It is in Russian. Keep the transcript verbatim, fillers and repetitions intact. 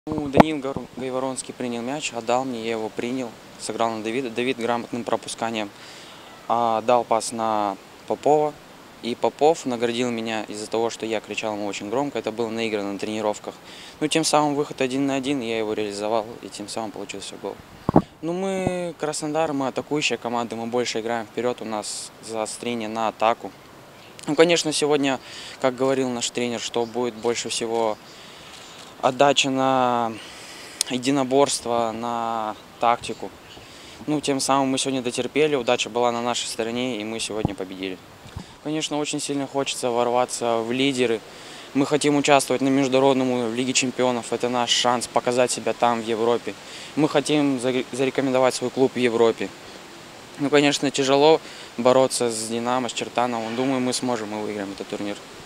Ну, Данил Гар- Гайворонский принял мяч, отдал мне, я его принял, сыграл на Давида. Давид грамотным пропусканием а, дал пас на Попова. И Попов наградил меня из-за того, что я кричал ему очень громко. Это было наиграно на тренировках. Ну, тем самым выход один на один, я его реализовал, и тем самым получился гол. Ну, мы Краснодар, мы атакующая команда, мы больше играем вперед, у нас заострение на атаку. Ну, конечно, сегодня, как говорил наш тренер, что будет больше всего отдача на единоборство, на тактику. Ну, тем самым мы сегодня дотерпели, удача была на нашей стороне, и мы сегодня победили. Конечно, очень сильно хочется ворваться в лидеры. Мы хотим участвовать на международном Лиге чемпионов. Это наш шанс показать себя там, в Европе. Мы хотим зарекомендовать свой клуб в Европе. Ну, конечно, тяжело бороться с Динамо, с Чертановым. Думаю, мы сможем и выиграем этот турнир.